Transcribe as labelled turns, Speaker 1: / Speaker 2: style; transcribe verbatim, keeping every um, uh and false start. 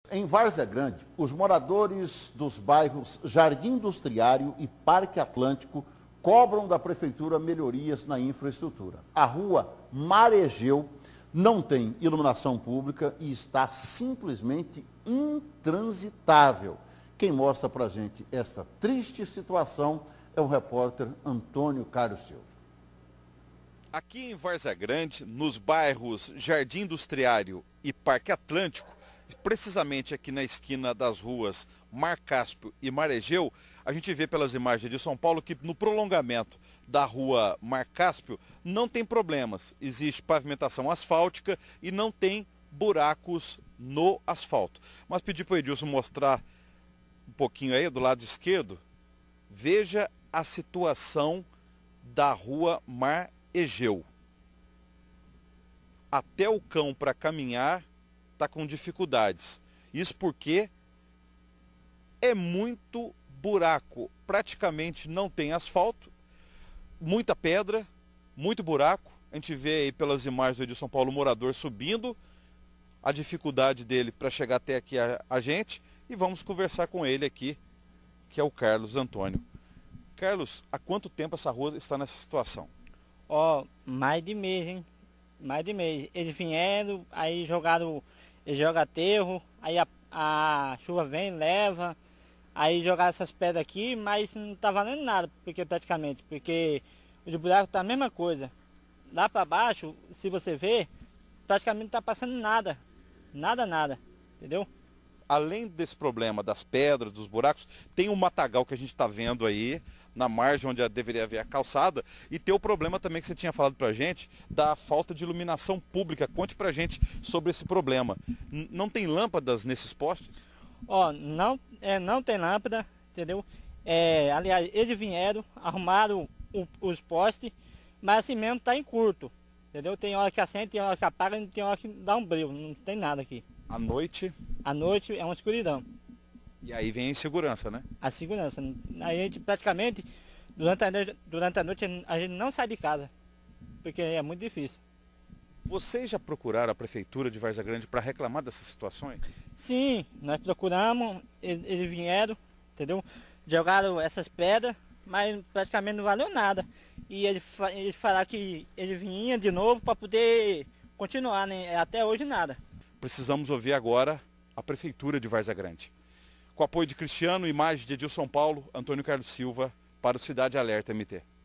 Speaker 1: Em Várzea Grande, os moradores dos bairros Jardim Industriário e Parque Atlântico cobram da prefeitura melhorias na infraestrutura. A rua Marejeu não tem iluminação pública e está simplesmente intransitável. Quem mostra para a gente esta triste situação é o repórter Antônio Carlos Silva.
Speaker 2: Aqui em Várzea Grande, nos bairros Jardim Industriário e Parque Atlântico, precisamente aqui na esquina das ruas Mar Cáspio e Marejeu, a gente vê pelas imagens de São Paulo que no prolongamento da rua Mar Cáspio não tem problemas. Existe pavimentação asfáltica e não tem buracos no asfalto. Mas pedi para o Edilson mostrar um pouquinho aí do lado esquerdo. Veja a situação da rua Marejeu. Até o cão para caminhar está com dificuldades. Isso porque é muito buraco, praticamente não tem asfalto, muita pedra, muito buraco. A gente vê aí pelas imagens do Edilson Paulo, o morador subindo, a dificuldade dele para chegar até aqui a, a gente, e vamos conversar com ele aqui, que é o Carlos Antônio. Carlos, há quanto tempo essa rua está nessa situação?
Speaker 3: Ó, oh, mais de mês, hein? Mais de mês. Eles vieram, aí jogaram, eles jogam aterro, aí a, a chuva vem, leva, aí jogaram essas pedras aqui, mas não tá valendo nada, porque praticamente, porque o buraco tá a mesma coisa. Lá para baixo, se você ver, praticamente não tá passando nada. Nada, nada. Entendeu?
Speaker 2: Além desse problema das pedras, dos buracos, tem um matagal que a gente está vendo aí, na margem onde deveria haver a calçada, e tem o problema também que você tinha falado pra gente, da falta de iluminação pública. Conte pra gente sobre esse problema. N- não tem lâmpadas nesses postes?
Speaker 3: Ó, não, é, não tem lâmpada, entendeu? É, aliás, eles vieram, arrumaram o, os postes, mas assim mesmo tá em curto, entendeu? Tem hora que acende, tem hora que apaga, e tem hora que dá um brilho, não tem nada aqui.
Speaker 2: À noite?
Speaker 3: À noite é uma escuridão.
Speaker 2: E aí vem a insegurança, né?
Speaker 3: A segurança. A gente praticamente, durante a, durante a noite, a gente não sai de casa, porque é muito difícil.
Speaker 2: Vocês já procuraram a prefeitura de Várzea Grande para reclamar dessas situações?
Speaker 3: Sim, nós procuramos, eles, eles vieram, entendeu? Jogaram essas pedras, mas praticamente não valeu nada. E eles, eles falaram que eles vinham de novo para poder continuar, né? Até hoje nada.
Speaker 2: Precisamos ouvir agora a prefeitura de Várzea Grande. Com apoio de Cristiano, imagens de Edilson Paulo, Antônio Carlos Silva, para o Cidade Alerta M T.